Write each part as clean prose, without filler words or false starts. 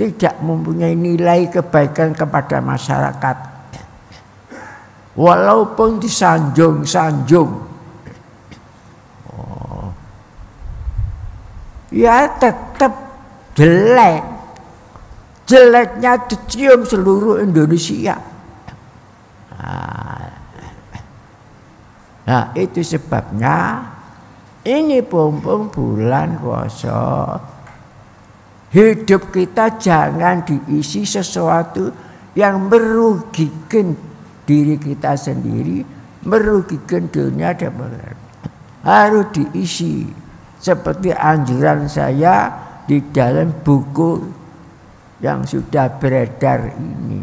tidak mempunyai nilai kebaikan kepada masyarakat. Walaupun disanjung-sanjung, ya tetap jelek. Jeleknya dicium seluruh Indonesia. Nah, itu sebabnya ini pompong bulan puasa. Hidup kita jangan diisi sesuatu yang merugikan diri kita sendiri, merugikan dunia dan akhirat. Harus diisi seperti anjuran saya di dalam buku yang sudah beredar ini.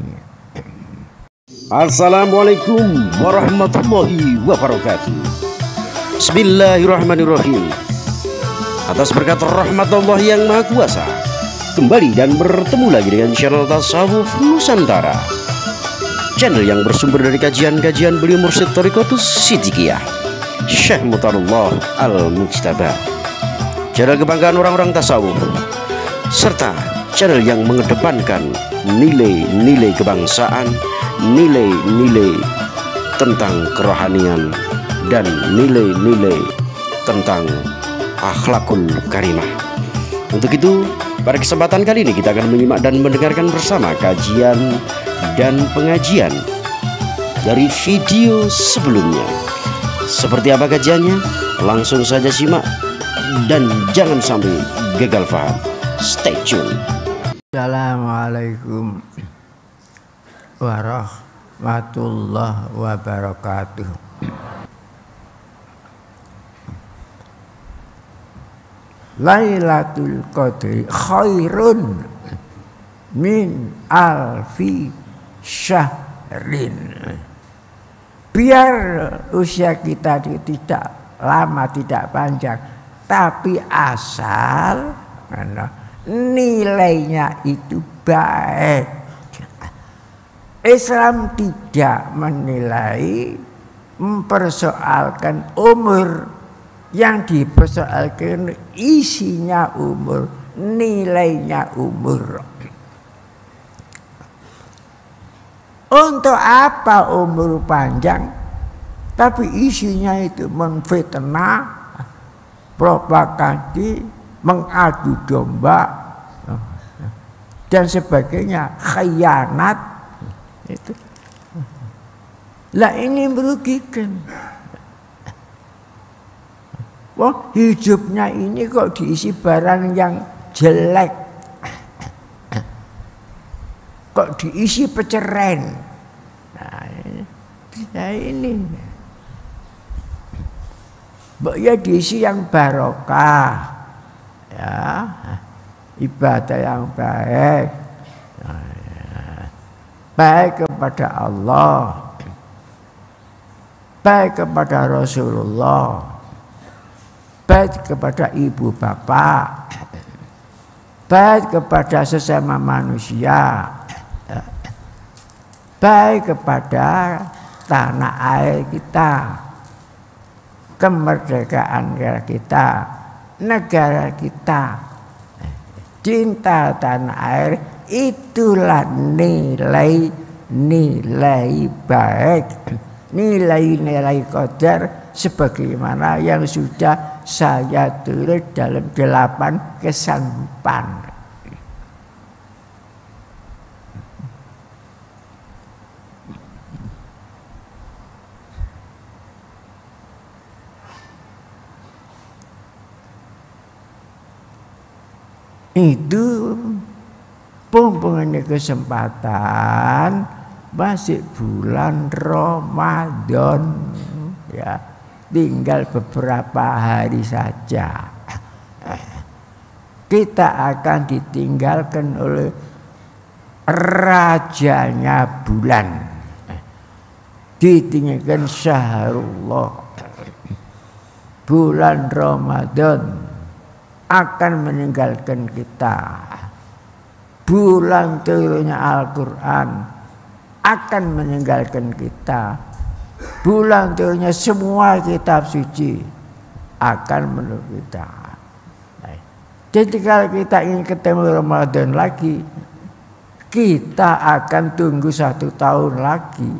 Assalamualaikum warahmatullahi wabarakatuh. Bismillahirrahmanirrahim. Atas berkat rahmat Allah yang Maha Kuasa, kembali dan bertemu lagi dengan channel Tasawuf Nusantara, channel yang bersumber dari kajian-kajian beliau Mursyid Thariqatus Siddiqiyah Syekh Mutarullah Al-Mujtaba, channel kebanggaan orang-orang tasawuf, serta channel yang mengedepankan nilai-nilai kebangsaan, nilai-nilai tentang kerohanian, dan nilai-nilai tentang akhlakul karimah. Untuk itu, pada kesempatan kali ini kita akan menyimak dan mendengarkan bersama kajian dan pengajian dari video sebelumnya. Seperti apa kajiannya? Langsung saja simak dan jangan sampai gagal paham. Stay tune. Assalamualaikum warahmatullahi wabarakatuh. Lailatul Qadri khairun min alfi syahrin. Biar usia kita tidak lama, tidak panjang, tapi asal nilainya itu baik. Islam tidak menilai, mempersoalkan umur. Yang dipersoalkan isinya umur, nilainya umur. Untuk apa umur panjang tapi isinya itu menfitnah, propaganda, mengadu domba dan sebagainya, khianat itu. Lah ini merugikan. Wah, hidupnya ini kok diisi barang yang jelek, kok diisi peceren. Nah ini ya diisi yang barokah, ya, ibadah yang baik, baik kepada Allah, baik kepada Rasulullah, baik kepada ibu bapak, baik kepada sesama manusia, baik kepada tanah air kita, kemerdekaan kita, negara kita, cinta tanah air. Itulah nilai-nilai baik, nilai-nilai qadar sebagaimana yang sudah saya tulis dalam 8 kesanggupan. Itu pumpungnya kesempatan masih bulan Ramadan, ya. Tinggal beberapa hari saja kita akan ditinggalkan oleh rajanya bulan, ditinggalkan syahrullah. Bulan Ramadan akan meninggalkan kita. Bulan turunnya Al-Quran akan meninggalkan kita. Bulan turunnya semua kitab suci akan menurut kita. Jadi kalau kita ingin ketemu Ramadan lagi, kita akan tunggu 1 tahun lagi.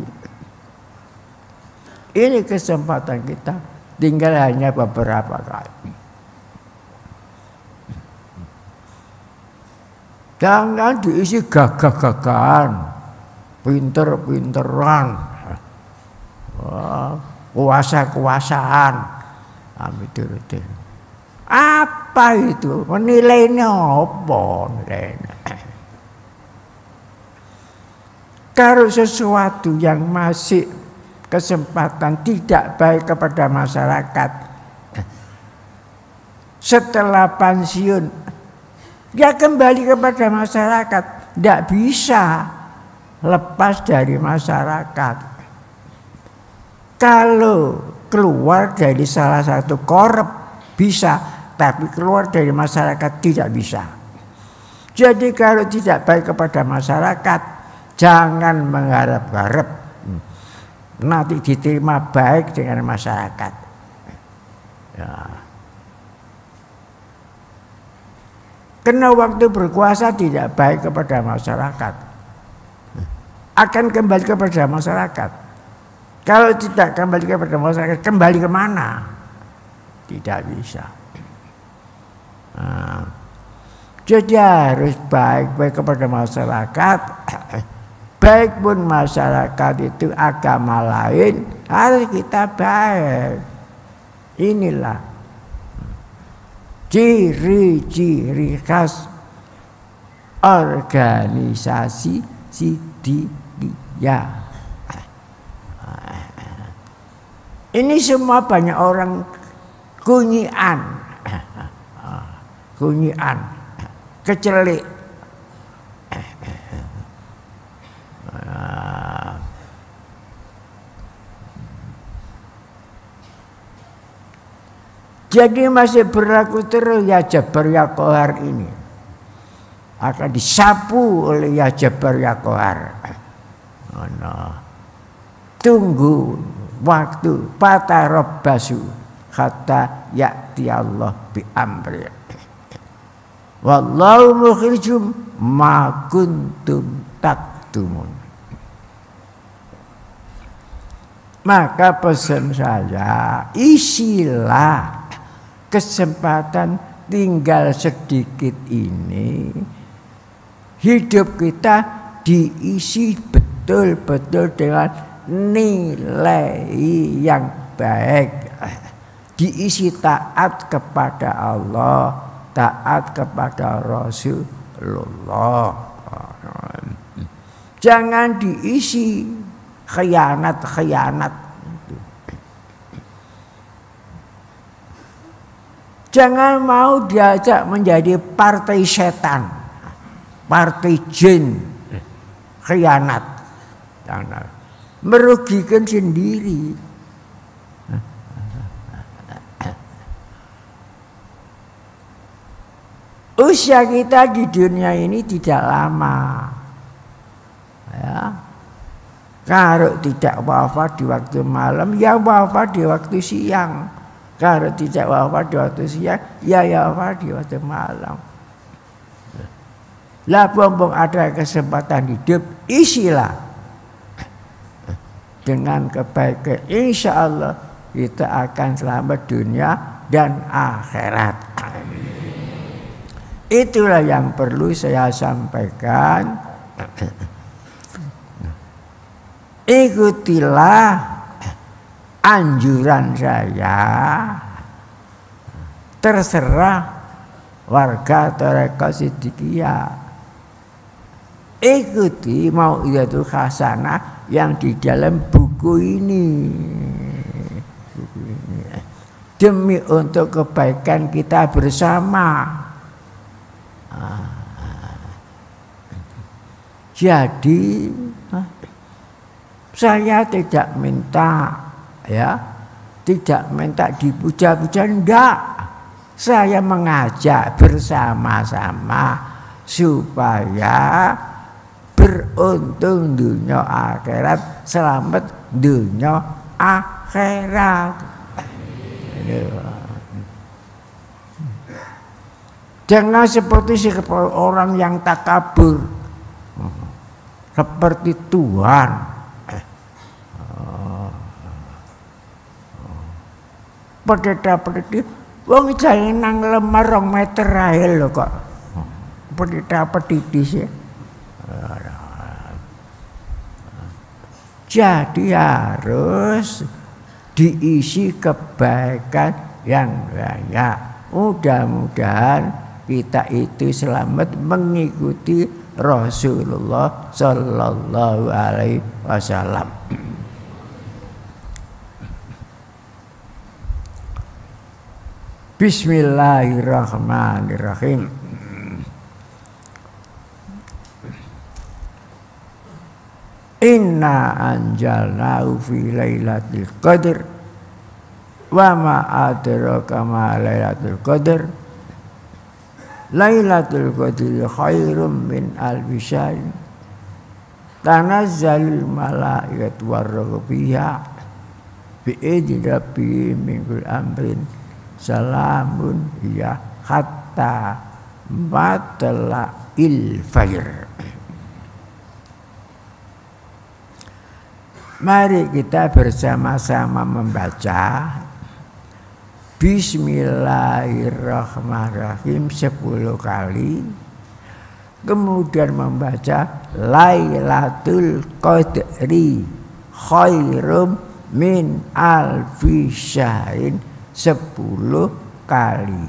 Ini kesempatan kita, tinggal hanya beberapa kali. Jangan diisi gagah-gagahan, pinter-pinteran, kuasa-kuasaan. Apa itu? Menilainya apa? Kalau sesuatu yang masih kesempatan tidak baik kepada masyarakat, setelah pensiun, ya kembali kepada masyarakat. Tidak bisa lepas dari masyarakat. Kalau keluar dari salah satu korup bisa, tapi keluar dari masyarakat tidak bisa. Jadi kalau tidak baik kepada masyarakat, jangan mengharap-harap nanti diterima baik dengan masyarakat. Ya. Karena waktu berkuasa tidak baik kepada masyarakat, akan kembali kepada masyarakat. Kalau tidak kembali kepada masyarakat, kembali kemana? Tidak bisa. Nah, jadi harus baik kepada masyarakat. Baik pun masyarakat itu agama lain, harus kita baik. Inilah ciri-ciri khas organisasi Siddiqiyah. Ini semua banyak orang kunyian, kecelik. Jadi masih berlaku terus ya Jabar ya Qahar ini. Akan disapu oleh ya Jabar ya Qahar. Tunggu waktu fatarabbasu hatta ya'ti Allah bi amri. Wallahu mukhrijum ma kuntum taktumun. Maka pesan saya, isilah kesempatan tinggal sedikit ini, hidup kita diisi betul-betul dengan nilai yang baik, diisi taat kepada Allah, taat kepada Rasulullah. Jangan diisi khianat-khianat. Jangan mau diajak menjadi partai setan, partai jin, khianat, merugikan sendiri. Usia kita di dunia ini tidak lama, ya. Kalau tidak wafat di waktu malam, ya wafat di waktu siang. Kalau tidak wafat di waktu siang, ya wafat di waktu malam. Lah pompong ada kesempatan hidup, isilah dengan kebaikan. Insya Allah kita akan selamat dunia dan akhirat. Itulah yang perlu saya sampaikan. Ikutilah anjuran saya, terserah warga Thariqah Siddiqiyah. Ikuti Mau'izatul Hasanah yang di dalam buku ini. Demi untuk kebaikan kita bersama. Jadi saya tidak minta, ya, tidak minta dipuja-puja, enggak. Saya mengajak bersama-sama supaya beruntung dunia akhirat, selamat dunia akhirat. Jangan seperti orang yang takabur. seperti Tuhan. Pendeta-pendeta wong jane nang lemar 2 meter ae lho kok. Pendeta-pendeta sih. Jadi harus diisi kebaikan yang banyak. Mudah-mudahan kita itu selamat mengikuti Rasulullah Sallallahu Alaihi Wasallam. Bismillahirrahmanirrahim. Inna anjalnahu fi lailatul qadr wa ma adraka ma lailatul qadr. Lailatul qadri khairum min alfi syahr. Tanazzalul malaikatu war-ruhu fiha bi idzni rabbihim min kulli amrin. Salamun ya hatta matla'il fajr. Mari kita bersama-sama membaca Bismillahirrahmanirrahim 10 kali. Kemudian membaca Lailatul Qadri khairum min alfi syahrin 10 kali.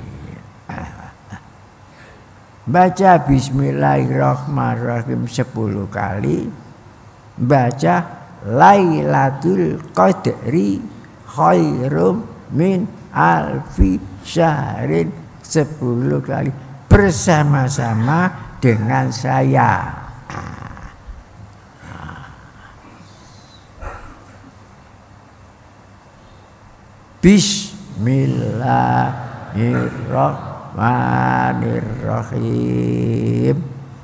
Baca Bismillahirrahmanirrahim 10 kali. Baca Lailatul Qadri khairum min alfi syahrin 10 kali bersama-sama dengan saya. Bismillahirrahmanirrahim.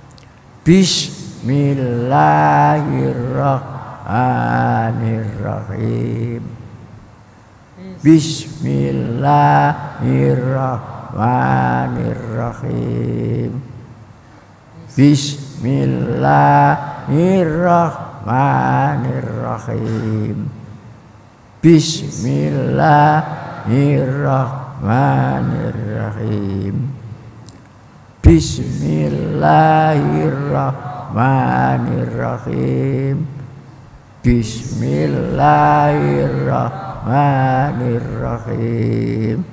Bismillahirrahmanirrahim. Bismillahirrahmanirrahim. Bismillahirrahmanirrahim. Bismillahirrahmanirrahim. Bismillahirrahmanirrahim. Bismillahirrahmanirrahim.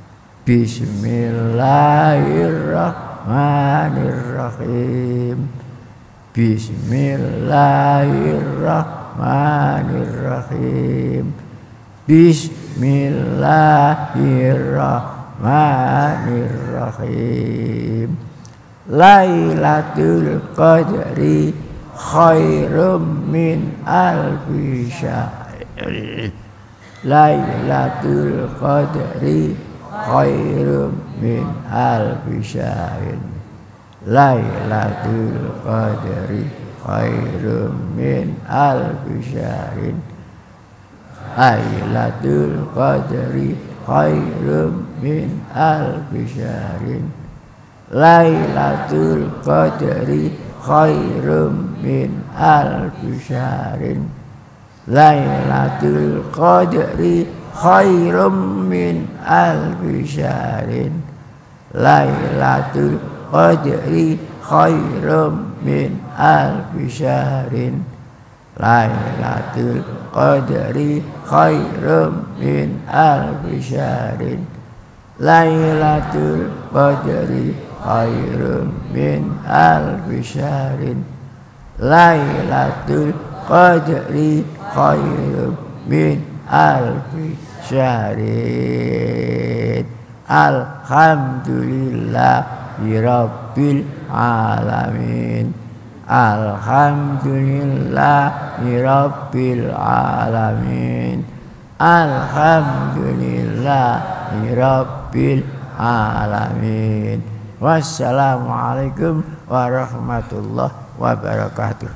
Bismillahirrahmanirrahim. Bismillahirrahmanirrahim. Bismillahirrahmanirrahim. Lailatul Qadri khairum min alfi syahr. Lailatul Qadri khairum min alfi syahr. Lailatul Qadri khairum min alfi syahr. Lailatul Qadri khairum min alfi syahr. Lailatul Qadri khairum min alfi syahr. Lailatul Qadri khairum min alfi syahr. Lailatul Qadri khairum min alfi syahr. Lailatul Qadri khairum min alfi syahr. Lailatul Qadri khairum min alfi syahr. Lailatul Qadri khairum min alfi syahr. Alhamdulillahi rabbil alamin. Alhamdulillahi rabbil alamin. Alhamdulillahi rabbil alamin. Wassalamualaikum warahmatullahi wabarakatuh.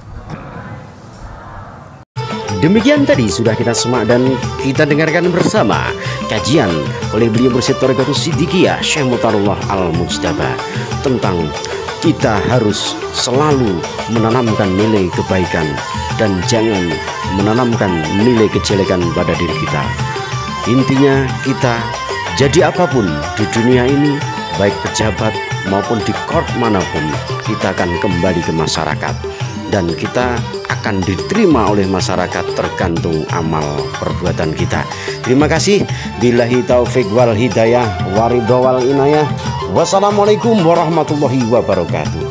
Demikian tadi sudah kita simak dan kita dengarkan bersama kajian oleh beliau Mursyid Thariqatus Siddiqiyah Syekh Muhtarullah Al-Mujtaba tentang kita harus selalu menanamkan nilai kebaikan dan jangan menanamkan nilai kejelekan pada diri kita. Intinya kita jadi apapun di dunia ini, baik pejabat maupun di korp manapun, kita akan kembali ke masyarakat dan kita akan diterima oleh masyarakat tergantung amal perbuatan kita. Terima kasih. Billahi taufik wal hidayah waridho wal inayah. Wassalamualaikum warahmatullahi wabarakatuh.